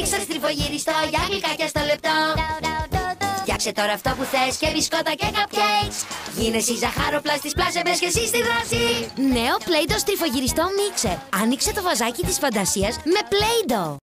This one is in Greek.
μίξερ στριφογυριστό για γλυκάκια στο λεπτό. Φτιάξε τώρα αυτό που θες και μπισκότα και cupcakes. Γίνε εσύ ζαχαροπλάστης, πλάσε μπες και εσύ στη δράση. Νέο Play-Doh στριφογυριστό μίξερ. Άνοιξε το βαζάκι της φαντασίας με Play-Doh.